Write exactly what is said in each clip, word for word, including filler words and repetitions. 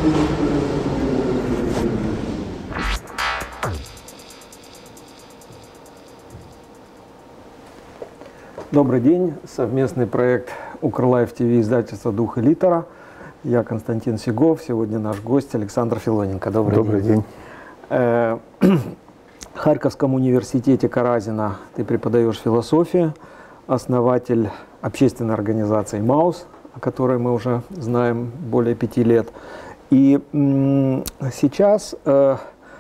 Добрый день. Совместный проект Укрлайф ТВ, издательства «Дух и литера». Я Константин Сигов. Сегодня наш гость Александр Филоненко. Добрый, Добрый день. день. В Харьковском университете Каразина ты преподаешь философию, основатель общественной организации «Маус», о которой мы уже знаем более пяти лет. И сейчас э,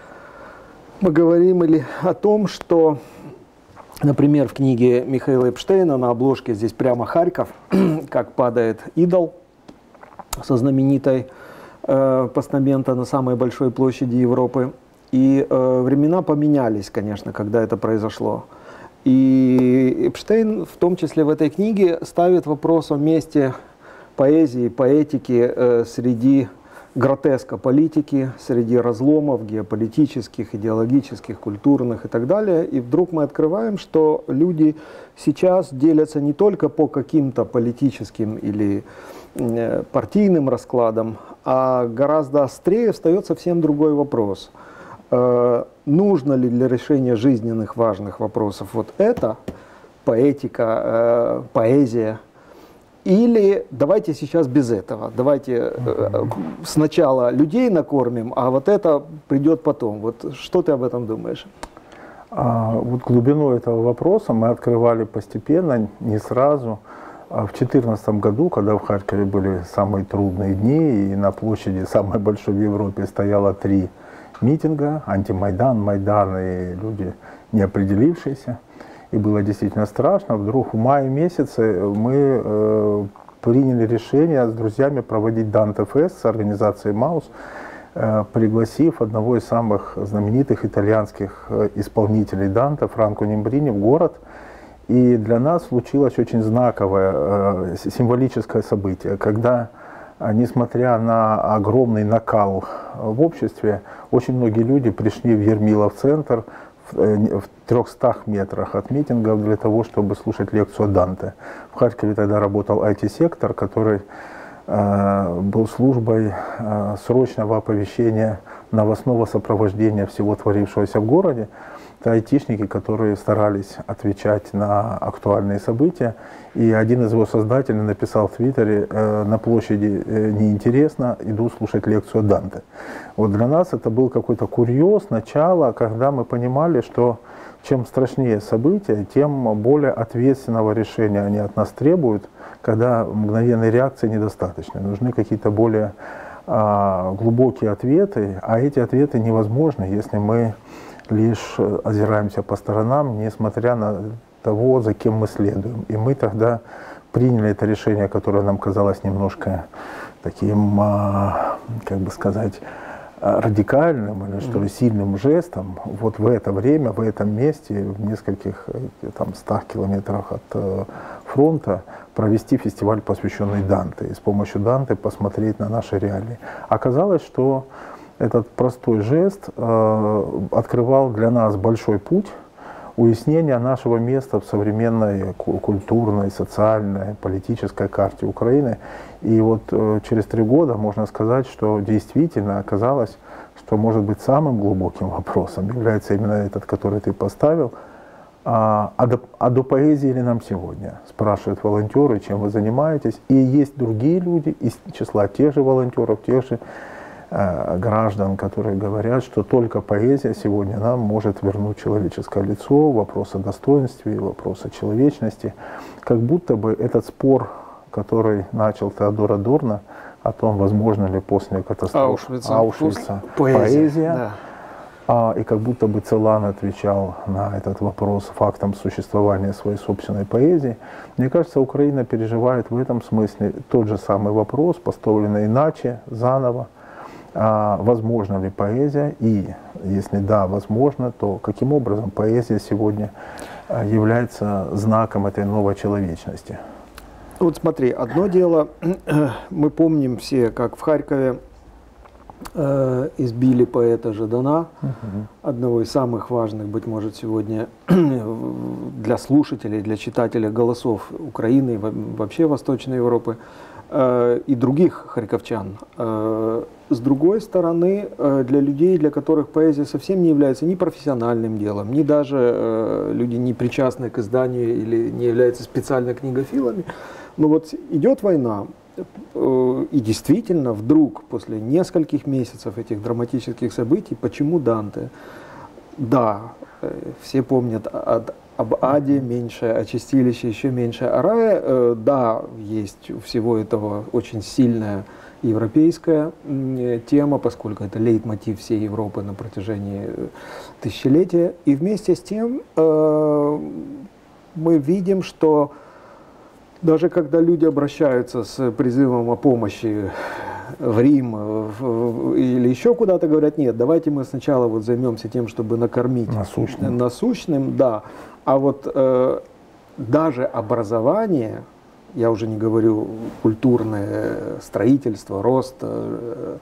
мы говорим или о том, что, например, в книге Михаила Эпштейна на обложке здесь прямо Харьков, как падает идол со знаменитой э, постамента на самой большой площади Европы. И э, времена поменялись, конечно, когда это произошло. И Эпштейн, в том числе в этой книге, ставит вопрос о месте поэзии, поэтики э, среди гротеска политики, среди разломов геополитических, идеологических, культурных и так далее. И вдруг мы открываем, что люди сейчас делятся не только по каким-то политическим или э, партийным раскладам, а гораздо острее встает совсем другой вопрос. Э, нужно ли для решения жизненных важных вопросов вот это, поэтика, э, поэзия, или давайте сейчас без этого, давайте э, сначала людей накормим, а вот это придет потом. Вот что ты об этом думаешь? А, вот глубину этого вопроса мы открывали постепенно, не сразу. А в две тысячи четырнадцатом году, когда в Харькове были самые трудные дни, и на площади самой большой в Европе стояло три митинга, антимайдан, Майдан и люди неопределившиеся, и было действительно страшно, вдруг в мае месяце мы э, приняли решение с друзьями проводить Данте-фест с организацией «Маус», э, пригласив одного из самых знаменитых итальянских э, исполнителей Данте, Франко Нимбрини, в город. И для нас случилось очень знаковое, э, символическое событие, когда, э, несмотря на огромный накал в обществе, очень многие люди пришли в Ермилов-центр, в трехстах метрах от митингов для того, чтобы слушать лекцию Данте. В Харькове тогда работал ай ти-сектор, который э, был службой э, срочного оповещения, новостного сопровождения всего творившегося в городе. Это айтишники, которые старались отвечать на актуальные события. И один из его создателей написал в Твиттере: э, на площади э, неинтересно, иду слушать лекцию Данте. Вот для нас это был какой-то курьез, начало, когда мы понимали, что чем страшнее события, тем более ответственного решения они от нас требуют, когда мгновенной реакции недостаточно. Нужны какие-то более э, глубокие ответы, а эти ответы невозможны, если мы лишь озираемся по сторонам, несмотря на того, за кем мы следуем. И мы тогда приняли это решение, которое нам казалось немножко таким, как бы сказать, радикальным или что ли сильным жестом. Вот в это время, в этом месте, в нескольких там стах километрах от фронта провести фестиваль, посвященный Данте, и с помощью Данте посмотреть на наши реалии. Оказалось, что этот простой жест э, открывал для нас большой путь уяснения нашего места в современной культурной, социальной, политической карте Украины. И вот э, через три года можно сказать, что действительно оказалось, что, может быть, самым глубоким вопросом является именно этот, который ты поставил. А, а, до, а до поэзии ли нам сегодня? Спрашивают волонтеры, чем вы занимаетесь. И есть другие люди из числа тех же волонтеров, тех же граждан, которые говорят, что только поэзия сегодня нам может вернуть человеческое лицо, вопрос о достоинстве, вопрос о человечности. Как будто бы этот спор, который начал Теодор Адорно, о том, возможно ли после катастрофы Аушвица, Аушвица поэзия, поэзия да. а, и как будто бы Целан отвечал на этот вопрос фактом существования своей собственной поэзии. Мне кажется, Украина переживает в этом смысле тот же самый вопрос, поставленный иначе, заново. А возможно ли поэзия? И если да, возможно, то каким образом поэзия сегодня является знаком этой новой человечности? Вот смотри, одно дело, мы помним все, как в Харькове э, избили поэта Жадана, угу. одного из самых важных, быть может, сегодня для слушателей, для читателей голосов Украины, вообще Восточной Европы, э, и других харьковчан. Э, с другой стороны, для людей, для которых поэзия совсем не является ни профессиональным делом, ни даже люди, не причастные к изданию или не являются специально книгофилами, но вот идет война, и действительно вдруг после нескольких месяцев этих драматических событий, почему Данте? Да, все помнят от об аде меньше, о чистилище еще меньше, о рае. Э, да, есть у всего этого очень сильная европейская э, тема, поскольку это лейтмотив всей Европы на протяжении тысячелетия. И вместе с тем э, мы видим, что даже когда люди обращаются с призывом о помощи в Рим в, в, или еще куда-то, говорят, нет, давайте мы сначала вот займемся тем, чтобы накормить насущным, насущным да. А вот э, даже образование, я уже не говорю культурное строительство, рост, э,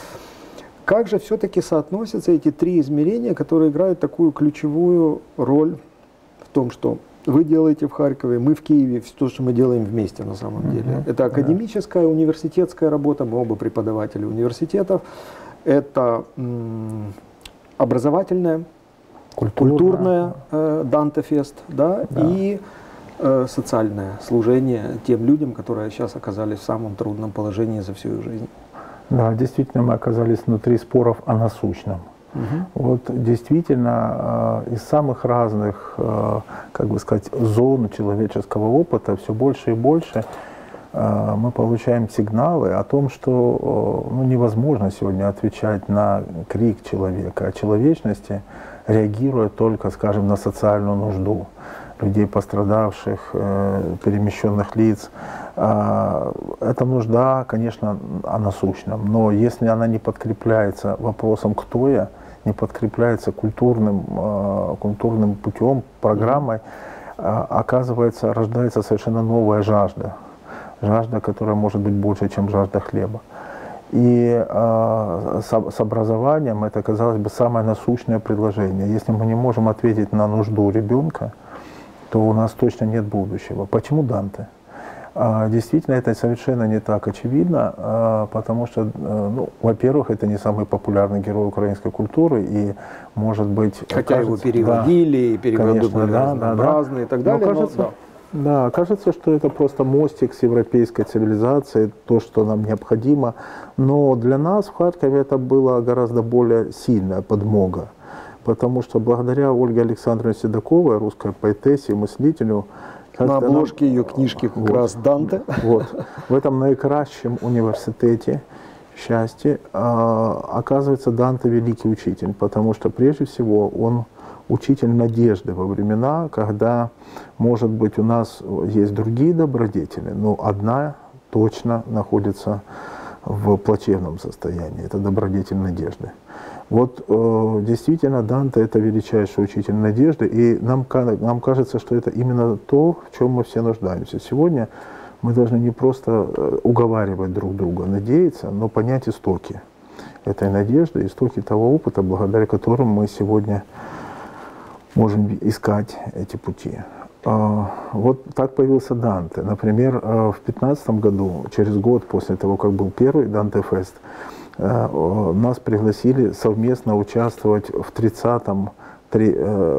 как же все-таки соотносятся эти три измерения, которые играют такую ключевую роль в том, что вы делаете в Харькове, мы в Киеве, все то, что мы делаем вместе на самом деле. Mm-hmm. Это академическая, университетская работа, мы оба преподаватели университетов. Это м, образовательная, Культурная, культурная э, Данте-фест, да, да. и э, социальное служение тем людям, которые сейчас оказались в самом трудном положении за всю их жизнь. Да, действительно, мы оказались внутри споров о насущном. Угу. Вот действительно э, из самых разных, э, как бы сказать, зон человеческого опыта все больше и больше э, мы получаем сигналы о том, что э, ну, невозможно сегодня отвечать на крик человека о человечности, реагируя только, скажем, на социальную нужду людей, пострадавших, э, перемещенных лиц. Э, эта нужда, конечно, о насущном, но если она не подкрепляется вопросом «кто я?», не подкрепляется культурным, э, культурным путем, программой, э, оказывается, рождается совершенно новая жажда. Жажда, которая может быть больше, чем жажда хлеба. И э, с, с образованием это, казалось бы, самое насущное предложение. Если мы не можем ответить на нужду ребенка, то у нас точно нет будущего. Почему Данте? А, действительно, это совершенно не так очевидно, а, потому что, а, ну, во-первых, это не самый популярный герой украинской культуры, и, может быть... Хотя кажется, его переводили, да, и переводы конечно, были да, разнообразные да, и так далее. Но кажется, но, да. Да, кажется, что это просто мостик с европейской цивилизацией, то, что нам необходимо. Но для нас в Харькове это было гораздо более сильная подмога, потому что благодаря Ольге Александровне Седоковой, русской поэтессе, мыслителю, на обложке нам... ее книжки как вот, раз Данте. Вот. В этом наикращем университете счастья э, оказывается Данте великий учитель, потому что прежде всего он учитель надежды во времена, когда, может быть, у нас есть другие добродетели, но одна точно находится в плачевном состоянии. Это добродетель надежды. Вот э, действительно Данте это величайший учитель надежды, и нам, нам кажется, что это именно то, в чем мы все нуждаемся. Сегодня мы должны не просто уговаривать друг друга, надеяться, но понять истоки этой надежды, истоки того опыта, благодаря которым мы сегодня можем искать эти пути. Э, вот так появился Данте. Например, э, в пятнадцатом году, через год после того, как был первый Данте-фест, нас пригласили совместно участвовать в тридцатом три,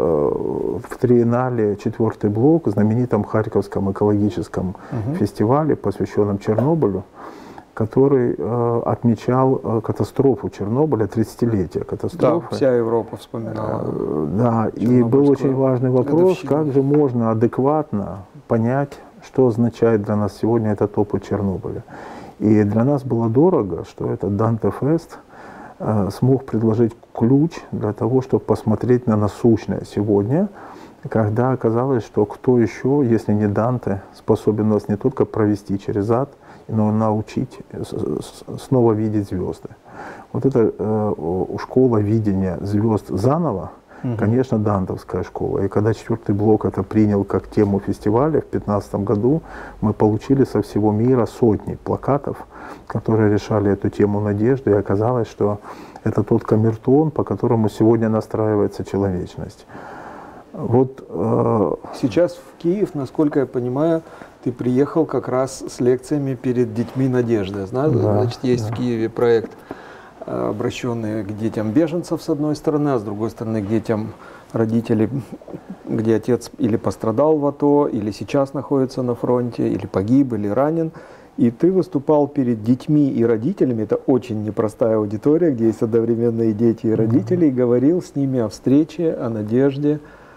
в триеннале «Четвертый блок», знаменитом Харьковском экологическом угу. фестивале, посвященном Чернобылю, который отмечал катастрофу Чернобыля, тридцатилетие катастрофы. Да, вся Европа вспоминала. Да, и был очень важный вопрос, как же можно адекватно понять, что означает для нас сегодня этот опыт Чернобыля. И для нас было дорого, что этот Данте-фест э, смог предложить ключ для того, чтобы посмотреть на насущное сегодня, когда оказалось, что кто еще, если не Данте, способен нас не только провести через ад, но и научить снова видеть звезды. Вот эта э, школа видения звезд заново, угу. конечно, дантовская школа. И когда четвертый блок это принял как тему фестиваля в две тысячи пятнадцатом году, мы получили со всего мира сотни плакатов, которые решали эту тему надежды. И оказалось, что это тот камертон, по которому сегодня настраивается человечность. Вот, э... Сейчас в Киев, насколько я понимаю, ты приехал как раз с лекциями перед детьми надежды. Знаешь, да, значит, есть да. в Киеве проект обращенные к детям беженцев с одной стороны, а с другой стороны к детям родителей, где отец или пострадал в АТО, или сейчас находится на фронте, или погиб, или ранен. И ты выступал перед детьми и родителями, это очень непростая аудитория, где есть одновременные дети и родители, mm-hmm. и говорил с ними о встрече, о надежде.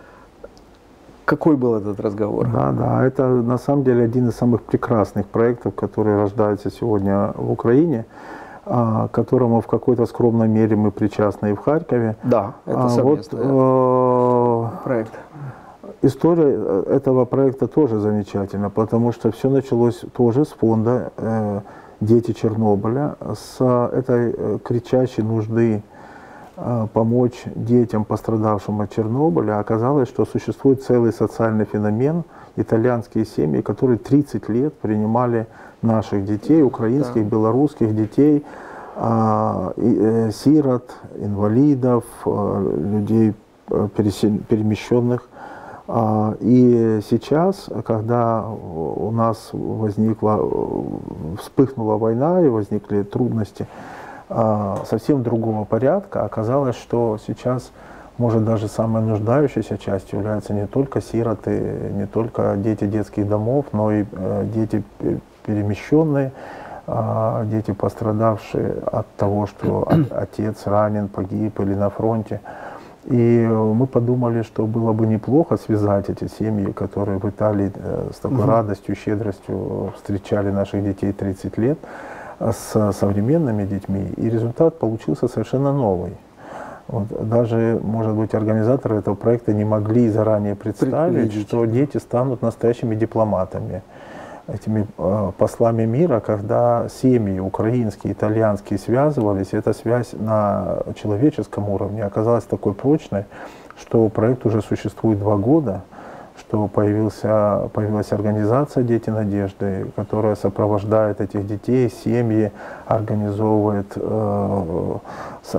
Какой был этот разговор? Да, да, это на самом деле один из самых прекрасных проектов, которые рождаются сегодня в Украине, к которому в какой-то скромной мере мы причастны и в Харькове. Да, это совместный вот, э, проект. История этого проекта тоже замечательна, потому что все началось тоже с фонда э, «Дети Чернобыля», с этой э, кричащей нужды э, помочь детям, пострадавшим от Чернобыля. Оказалось, что существует целый социальный феномен, итальянские семьи, которые тридцать лет принимали наших детей, украинских, да. белорусских детей, э, э, сирот, инвалидов, э, людей э, перемещенных. И сейчас, когда у нас возникла, вспыхнула война и возникли трудности совсем другого порядка, оказалось, что сейчас, может, даже самой нуждающейся частью являются не только сироты, не только дети детских домов, но и дети перемещенные, дети, пострадавшие от того, что отец ранен, погиб или на фронте. И мы подумали, что было бы неплохо связать эти семьи, которые в Италии с такой угу. радостью, щедростью встречали наших детей тридцать лет, с современными детьми. И результат получился совершенно новый. Вот, даже, может быть, организаторы этого проекта не могли заранее представить, что дети станут настоящими дипломатами, этими э, послами мира, когда семьи украинские, итальянские связывались, эта связь на человеческом уровне оказалась такой прочной, что проект уже существует два года, что появился, появилась организация «Дети Надежды», которая сопровождает этих детей, семьи, организовывает э, со,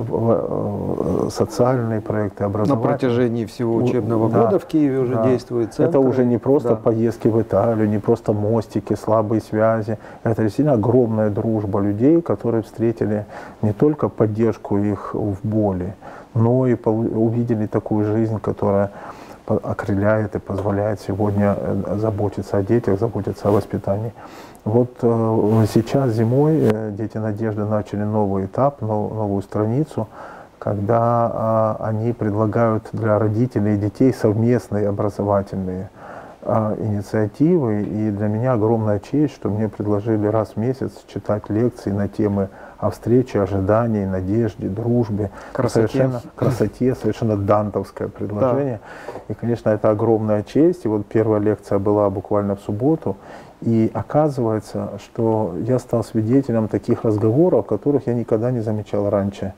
э, социальные проекты, образования. На протяжении всего учебного да, года в Киеве уже да. действует центр. Это уже не просто да. поездки в Италию, не просто мостики, слабые связи. Это действительно огромная дружба людей, которые встретили не только поддержку их в боли, но и увидели такую жизнь, которая окрыляет и позволяет сегодня заботиться о детях, заботиться о воспитании. Вот э, сейчас зимой э, «Дети Надежды» начали новый этап, нов, новую страницу, когда э, они предлагают для родителей и детей совместные образовательные э, инициативы. И для меня огромная честь, что мне предложили раз в месяц читать лекции на темы о встрече, ожидании, надежде, дружбе, красоте, совершенно, красоте, совершенно дантовское предложение. Да. И, конечно, это огромная честь. И вот первая лекция была буквально в субботу. И оказывается, что я стал свидетелем таких разговоров, которых я никогда не замечал раньше,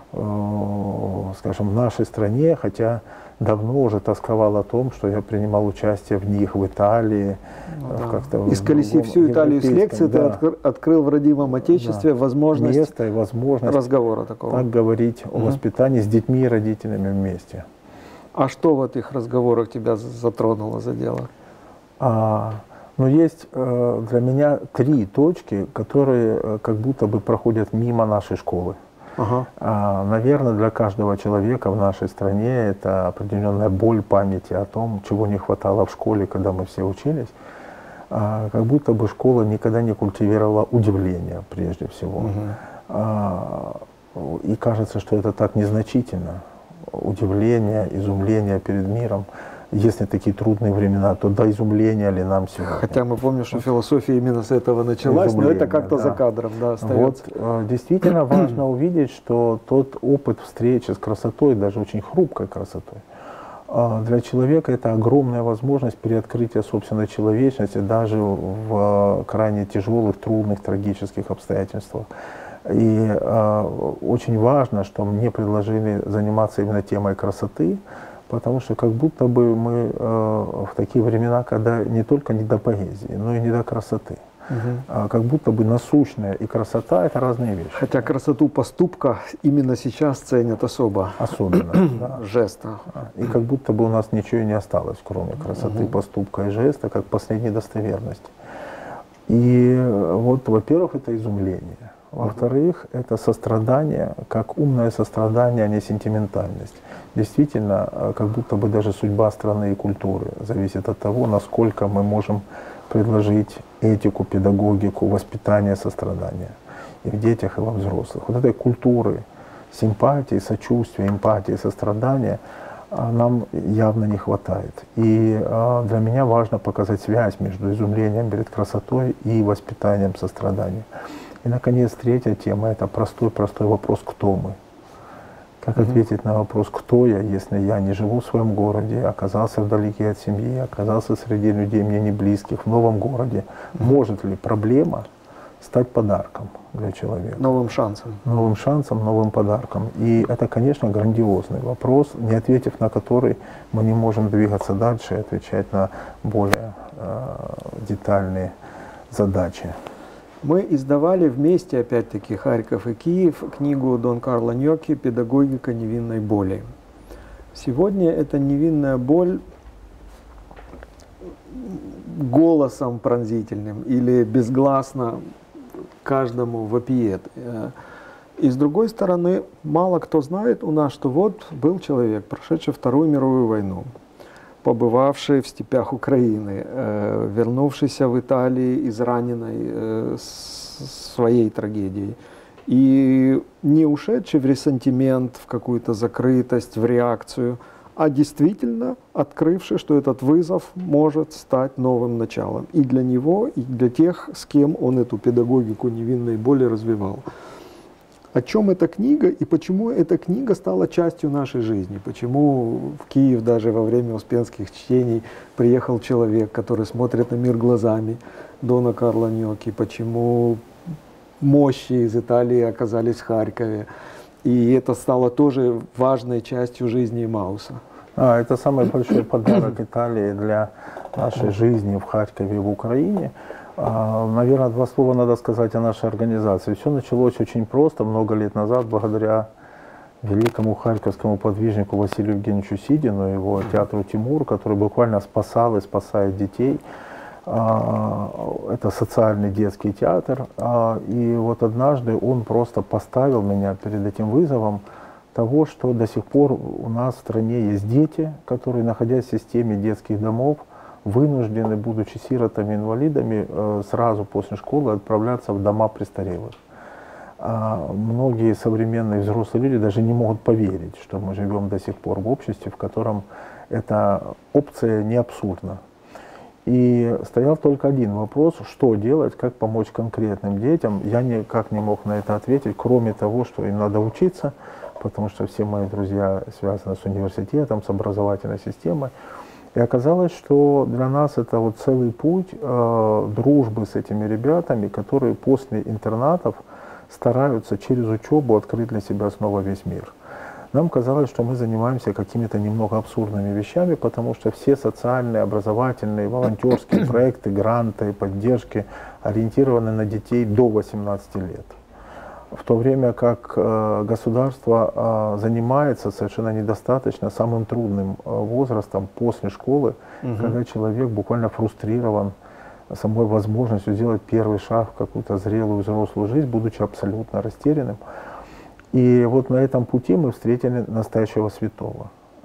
э, скажем, в нашей стране, хотя давно уже тосковал о том, что я принимал участие в них в Италии. Ну, да. Исколесив всю Италию с лекции, да. ты откр открыл в родимом Отечестве да. возможность, место и возможность разговора такого. Так говорить угу. о воспитании с детьми и родителями вместе. А что в этих разговорах тебя затронуло, задело? А, ну, есть э, для меня три точки, которые э, как будто бы проходят мимо нашей школы. Ага. А, наверное, для каждого человека в нашей стране это определенная боль памяти о том, чего не хватало в школе, когда мы все учились. А, как будто бы школа никогда не культивировала удивление, прежде всего. Угу. А, и кажется, что это так незначительно. Удивление, изумление перед миром. Если такие трудные времена, то до изумления ли нам сегодня? Хотя мы помним, что философия именно с этого началась, но это как-то да. за кадром да, остается. Вот, действительно важно увидеть, что тот опыт встречи с красотой, даже очень хрупкой красотой, для человека это огромная возможность переоткрытия собственной человечности даже в крайне тяжелых, трудных, трагических обстоятельствах. И э, очень важно, что мне предложили заниматься именно темой красоты, потому что как будто бы мы э, в такие времена, когда не только не до поэзии, но и не до красоты. Угу. А как будто бы насущная и красота — это разные вещи. Хотя красоту поступка именно сейчас ценят особо. Особенно, да. Жеста. И как будто бы у нас ничего и не осталось, кроме красоты, угу. поступка и жеста, как последней достоверности. И вот, во-первых, это изумление. Во-вторых, это сострадание, как умное сострадание, а не сентиментальность. Действительно, как будто бы даже судьба страны и культуры зависит от того, насколько мы можем предложить этику, педагогику, воспитание, сострадания и в детях, и во взрослых. Вот этой культуры симпатии, сочувствия, эмпатии, сострадания нам явно не хватает. И для меня важно показать связь между изумлением перед красотой и воспитанием сострадания. И, наконец, третья тема – это простой-простой вопрос «Кто мы?». Как mm-hmm. ответить на вопрос «Кто я?», если я не живу в своем городе, оказался вдалеке от семьи, оказался среди людей мне не близких, в новом городе. Mm-hmm. Может ли проблема стать подарком для человека? Новым шансом. Новым шансом, новым подарком. И это, конечно, грандиозный вопрос, не ответив на который мы не можем двигаться дальше и отвечать на более э, детальные задачи. Мы издавали вместе, опять-таки, Харьков и Киев, книгу Дон Карло Ньокки «Педагогика невинной боли». Сегодня эта невинная боль голосом пронзительным или безгласно каждому вопиет. И с другой стороны, мало кто знает у нас, что вот был человек, прошедший Вторую мировую войну, побывавший в степях Украины, э, вернувшийся в Италии израненной э, своей трагедией, и не ушедший в ресентимент, в какую-то закрытость, в реакцию, а действительно открывший, что этот вызов может стать новым началом и для него, и для тех, с кем он эту педагогику невинной боли развивал. О чем эта книга и почему эта книга стала частью нашей жизни? Почему в Киев даже во время успенских чтений приехал человек, который смотрит на мир глазами Дона Карло Ньокки? Почему мощи из Италии оказались в Харькове? И это стало тоже важной частью жизни Мауса. А, это самый большой подарок Италии для нашей жизни в Харькове и в Украине. Наверное, два слова надо сказать о нашей организации. Все началось очень просто, много лет назад, благодаря великому харьковскому подвижнику Василию Евгеньевичу Сидину, его театру «Тимур», который буквально спасал и спасает детей. Это социальный детский театр. И вот однажды он просто поставил меня перед этим вызовом того, что до сих пор у нас в стране есть дети, которые, находясь в системе детских домов, вынуждены, будучи сиротами, инвалидами, сразу после школы отправляться в дома престарелых. А многие современные взрослые люди даже не могут поверить, что мы живем до сих пор в обществе, в котором эта опция не абсурдна. И стоял только один вопрос, что делать, как помочь конкретным детям. Я никак не мог на это ответить, кроме того, что им надо учиться, потому что все мои друзья связаны с университетом, с образовательной системой. И оказалось, что для нас это вот целый путь э, дружбы с этими ребятами, которые после интернатов стараются через учебу открыть для себя снова весь мир. Нам казалось, что мы занимаемся какими-то немного абсурдными вещами, потому что все социальные, образовательные, волонтерские проекты, гранты, поддержки ориентированы на детей до восемнадцати лет. В то время как э, государство э, занимается совершенно недостаточно самым трудным э, возрастом после школы, угу. когда человек буквально фрустрирован самой возможностью сделать первый шаг в какую-то зрелую взрослую жизнь, будучи абсолютно растерянным. И вот на этом пути мы встретили настоящего святого.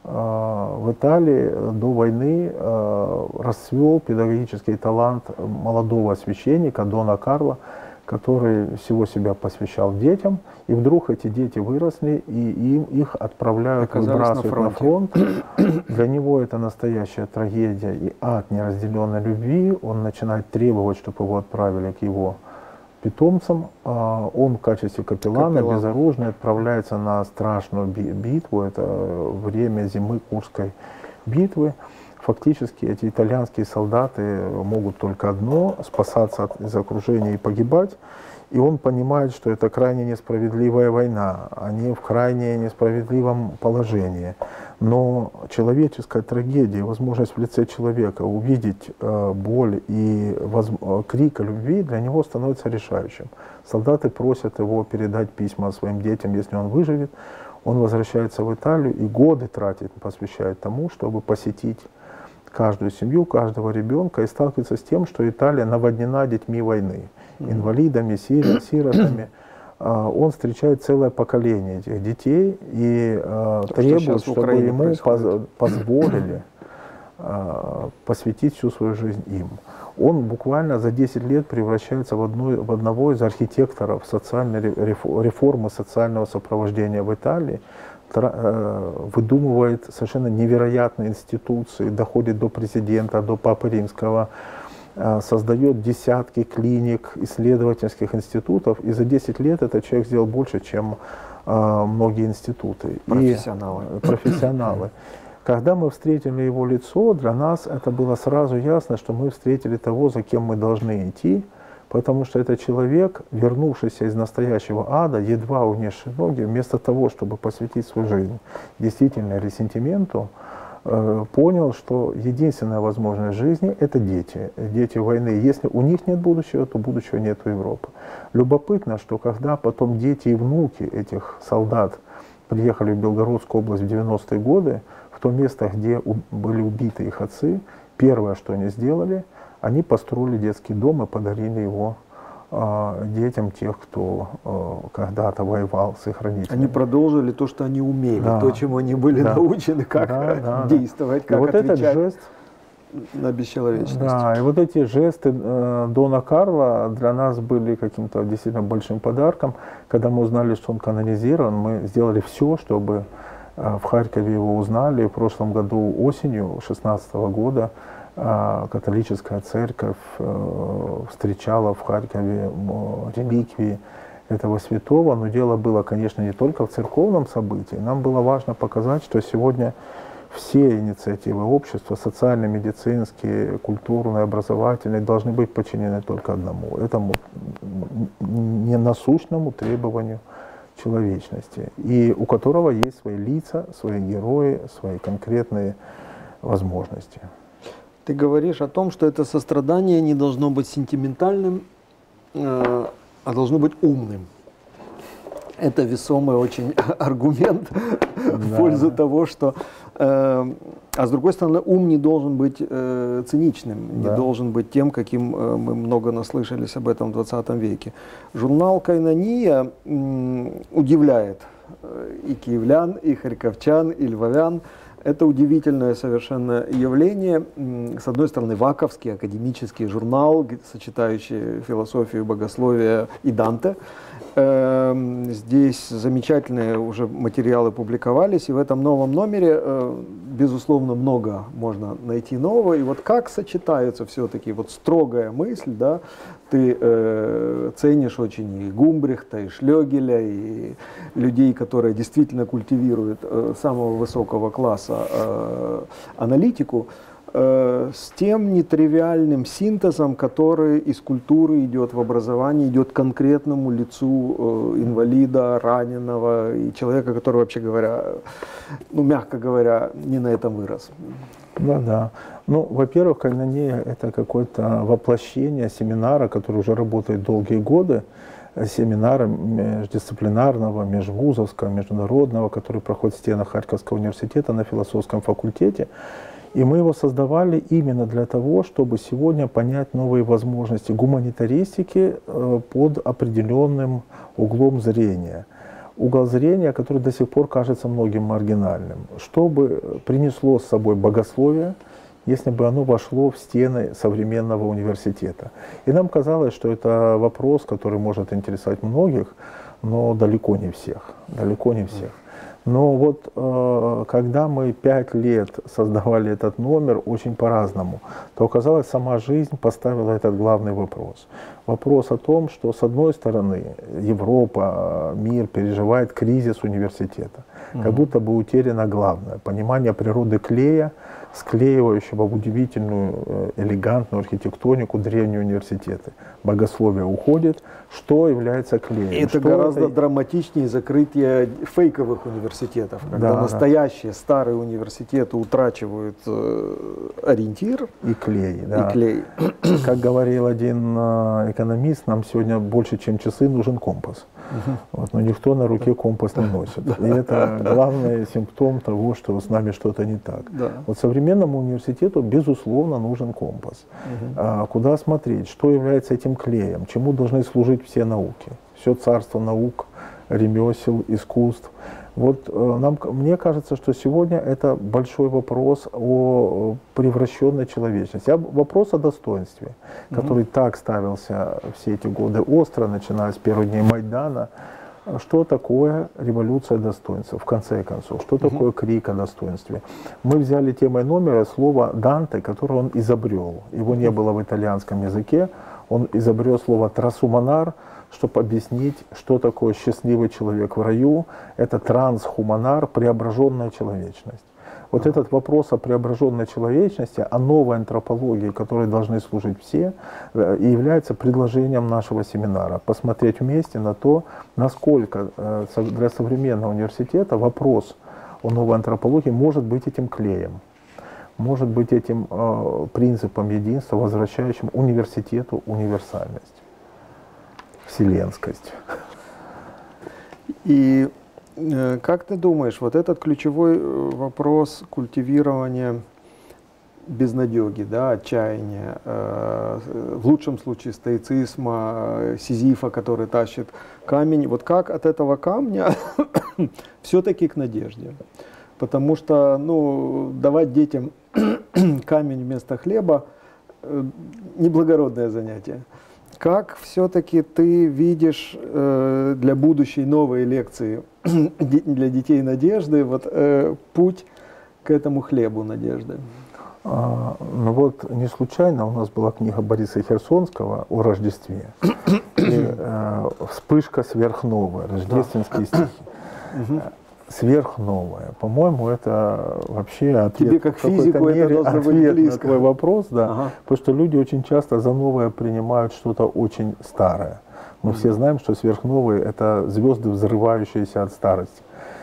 Э, в Италии до войны э, расцвел педагогический талант молодого священника Дона Карло, который всего себя посвящал детям, и вдруг эти дети выросли, и им их отправляют, выбрасывают на, на фронт. Для него это настоящая трагедия и ад неразделенной любви. Он начинает требовать, чтобы его отправили к его питомцам. Он в качестве капеллана, Капеллан. безоружный, отправляется на страшную битву. Это время зимы Курской битвы. Фактически эти итальянские солдаты могут только одно — спасаться от, из окружения и погибать. И он понимает, что это крайне несправедливая война, они в крайне несправедливом положении. Но человеческая трагедия, возможность в лице человека увидеть э, боль и воз... крик о любви для него становится решающим. Солдаты просят его передать письма своим детям, если он выживет. Он возвращается в Италию и годы тратит, посвящает тому, чтобы посетить каждую семью, каждого ребенка и сталкивается с тем, что Италия наводнена детьми войны, инвалидами, сиротами. он встречает целое поколение этих детей и требует, чтобы ему поз позволили посвятить всю свою жизнь им. Он буквально за десять лет превращается в, одну, в одного из архитекторов социальной реформы социального сопровождения в Италии, выдумывает совершенно невероятные институции, доходит до президента, до Папы Римского, создает десятки клиник, исследовательских институтов, и за десять лет этот человек сделал больше, чем многие институты. Профессионалы. И профессионалы. Когда мы встретили его лицо, для нас это было сразу ясно, что мы встретили того, за кем мы должны идти, потому что это человек, вернувшийся из настоящего ада, едва унесший ноги, вместо того, чтобы посвятить свою жизнь действительно ресентименту, э, понял, что единственная возможность жизни – это дети, дети войны. Если у них нет будущего, то будущего нет у Европы. Любопытно, что когда потом дети и внуки этих солдат приехали в Белгородскую область в девяностые годы, в то место, где были убиты их отцы, первое, что они сделали, они построили детский дом и подарили его э, детям тех, кто э, когда-то воевал с их родителями. Они продолжили то, что они умели, да. то, чему они были да. научены, как да, да, действовать, как и вот отвечать этот жест, на бесчеловечность. Да, и вот эти жесты э, Дона Карла для нас были каким-то действительно большим подарком. Когда мы узнали, что он канонизирован, мы сделали все, чтобы в Харькове его узнали. В прошлом году осенью две тысячи шестнадцатого года католическая церковь встречала в Харькове реликвии этого святого. Но дело было, конечно, не только в церковном событии. Нам было важно показать, что сегодня все инициативы общества, социальные, медицинские, культурные, образовательные, должны быть подчинены только одному, этому ненасущному требованию человечности, и у которого есть свои лица, свои герои, свои конкретные возможности. Ты говоришь о том, что это сострадание не должно быть сентиментальным, э, а должно быть умным. Это весомый очень аргумент да. в пользу того, что... Э, а с другой стороны, ум не должен быть э, циничным, да. не должен быть тем, каким э, мы много наслышались об этом в двадцатом веке. Журнал «Койнония» э, удивляет э, и киевлян, и харьковчан, и львовян. Это удивительное совершенно явление. С одной стороны, ваковский академический журнал, сочетающий философию, богословие и Данте. Здесь замечательные уже материалы публиковались, и в этом новом номере, безусловно, много можно найти нового. И вот как сочетаются все-таки вот строгая мысль, да, ты э, ценишь очень и Гумбрихта, и Шлёгеля, и людей, которые действительно культивируют э, самого высокого класса э, аналитику, э, с тем нетривиальным синтезом, который из культуры идет в образование, идет к конкретному лицу э, инвалида, раненого и человека, который, вообще говоря, ну, мягко говоря, не на этом вырос. Да, да. Ну, во-первых, Койнония – это какое-то воплощение семинара, который уже работает долгие годы, семинара междисциплинарного, межвузовского, международного, который проходит в стенах Харьковского университета на философском факультете. И мы его создавали именно для того, чтобы сегодня понять новые возможности гуманитаристики под определенным углом зрения. Угол зрения, который до сих пор кажется многим маргинальным. Что бы принесло с собой богословие, если бы оно вошло в стены современного университета? И нам казалось, что это вопрос, который может интересовать многих, но далеко не всех. Далеко не всех. Но вот э, когда мы пять лет создавали этот номер очень по-разному, то оказалось, сама жизнь поставила этот главный вопрос. Вопрос о том, что с одной стороны Европа, мир переживает кризис университета. Mm-hmm. Как будто бы утеряно главное — понимание природы клея, склеивающего в удивительную, элегантную архитектонику древние университеты. Богословие уходит. Что является клеем? Это что гораздо это... драматичнее закрытие фейковых университетов, когда да, настоящие да. старые университеты утрачивают э, ориентир. И клей. Да. И клей. Как говорил один э, экономист, нам сегодня больше, чем часы, нужен компас. Угу. Вот, но никто на руке компас не носит. И это главный симптом того, что с нами что-то не так. Да. Вот современному университету, безусловно, нужен компас. Угу. А, куда смотреть, что является этим клеем, чему должны служить все науки. Все царство наук, ремесел, искусств. Вот э, нам, мне кажется, что сегодня это большой вопрос о превращенной человечности, а вопрос о достоинстве, mm-hmm. который так ставился все эти годы остро, начиная с первых дней Майдана. Что такое революция достоинства, в конце концов? Что mm-hmm. такое крик о достоинстве? Мы взяли темой номера слово «Данте», которое он изобрел. Его не было в итальянском языке. Он изобрел слово «трансхуманар», чтобы объяснить, что такое счастливый человек в раю. Это трансхуманар, преображенная человечность. Вот этот вопрос о преображенной человечности, о новой антропологии, которой должны служить все, и является предложением нашего семинара. Посмотреть вместе на то, насколько для современного университета вопрос о новой антропологии может быть этим клеем, может быть этим э, принципом единства, возвращающим университету универсальность, вселенскость. И э, как ты думаешь, вот этот ключевой вопрос культивирования безнадеги, да, отчаяния, э, в лучшем случае стоицизма, Сизифа, который тащит камень, вот как от этого камня все-таки к надежде? Потому что, ну, давать детям камень вместо хлеба э, неблагородное занятие. Как все-таки ты видишь э, для будущей новой лекции для детей надежды вот, э, путь к этому хлебу надежды? А, ну вот не случайно у нас была книга Бориса Херсонского о Рождестве. И, э, вспышка сверхновая, рождественские стихи. Сверхновая. По-моему, это вообще ответ, тебе как физику мере, это должно быть ответ близко. на твой вопрос, да. Ага. Потому что люди очень часто за новое принимают что-то очень старое. Мы mm-hmm. все знаем, что сверхновые — это звезды, взрывающиеся от старости.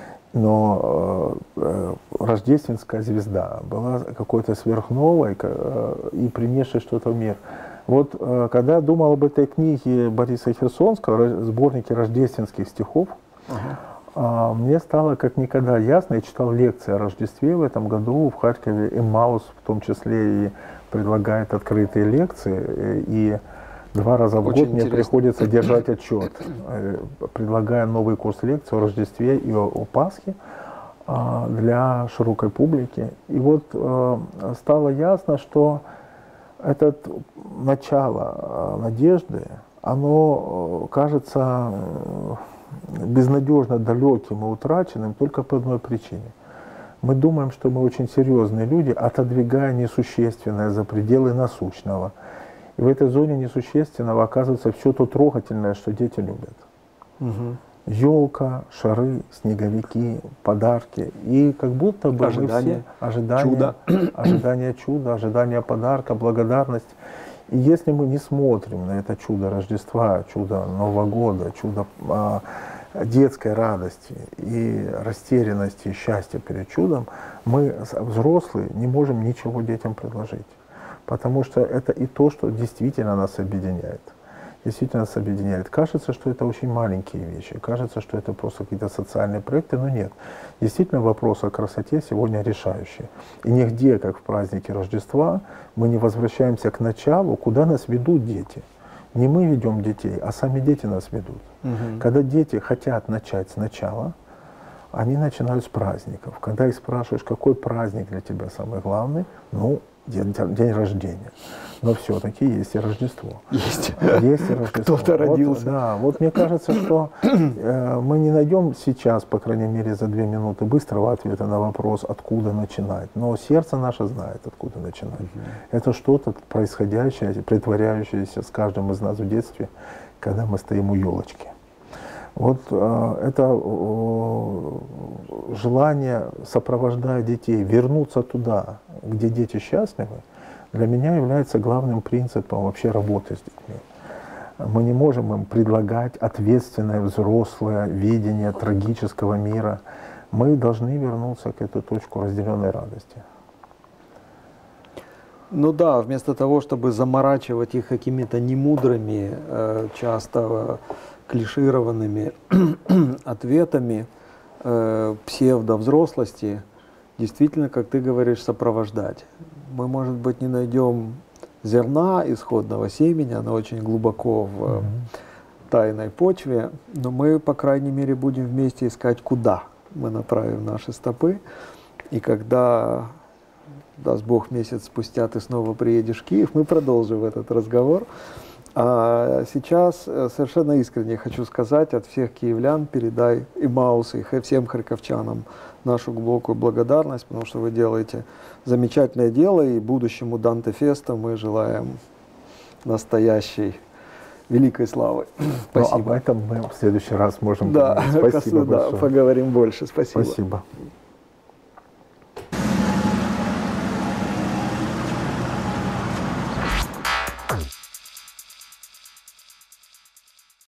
Но э, э, рождественская звезда была какой-то сверхновой э, и принесшей что-то в мир. Вот э, когда я думал об этой книге Бориса Херсонского, сборнике рождественских стихов, ага. Мне стало как никогда ясно, я читал лекции о Рождестве в этом году в Харькове, Эммаус в том числе и предлагает открытые лекции, и два раза в Очень год мне интересно. Приходится держать отчет, предлагая новый курс лекций о Рождестве и о, о Пасхе для широкой публики. И вот стало ясно, что это начало надежды, оно кажется безнадежно далеким и утраченным только по одной причине. Мы думаем, что мы очень серьезные люди, отодвигая несущественное за пределы насущного. И в этой зоне несущественного оказывается все то трогательное, что дети любят. Угу. Елка, шары, снеговики, подарки. И как будто бы ожидание, мы все... Ожидание чуда. Ожидание чуда, ожидание подарка, благодарность. И если мы не смотрим на это чудо Рождества, чудо Нового года, чудо а, детской радости и растерянности, и счастья перед чудом, мы, взрослые, не можем ничего детям предложить. Потому что это и то, что действительно нас объединяет. Действительно нас объединяет. Кажется, что это очень маленькие вещи, кажется, что это просто какие-то социальные проекты, но нет. Действительно, вопрос о красоте сегодня решающий. И нигде, как в празднике Рождества, мы не возвращаемся к началу, куда нас ведут дети. Не мы ведем детей, а сами дети нас ведут. Угу. Когда дети хотят начать сначала, они начинают с праздников. Когда их спрашиваешь, какой праздник для тебя самый главный, ну, день, день рождения. Но все-таки есть и Рождество. Есть. Есть и Рождество. Кто-то родился. Вот, да, вот мне кажется, что э, мы не найдем сейчас, по крайней мере, за две минуты быстрого ответа на вопрос, откуда начинать. Но сердце наше знает, откуда начинать. Угу. Это что-то происходящее, притворяющееся с каждым из нас в детстве, когда мы стоим у елочки. Вот э, это э, желание, сопровождая детей, вернуться туда, где дети счастливы, для меня является главным принципом вообще работы с детьми. Мы не можем им предлагать ответственное взрослое видение трагического мира. Мы должны вернуться к этой точке разделенной радости. Ну да, вместо того, чтобы заморачивать их какими-то немудрыми, э, часто клишированными ответами, э, псевдовзрослости действительно, как ты говоришь, сопровождать. Мы, может быть, не найдем зерна исходного семени, оно очень глубоко в mm-hmm. тайной почве, но мы, по крайней мере, будем вместе искать, куда мы направим наши стопы. И когда, даст Бог, месяц спустя ты снова приедешь в Киев, мы продолжим этот разговор. А сейчас совершенно искренне хочу сказать от всех киевлян, передай и Маусу, и всем харьковчанам нашу глубокую благодарность, потому что вы делаете замечательное дело, и будущему Данте Феста мы желаем настоящей великой славы. Спасибо. Ну, об этом мы в следующий раз можем да, поговорить. Спасибо да, большое. поговорим больше. Спасибо. Спасибо.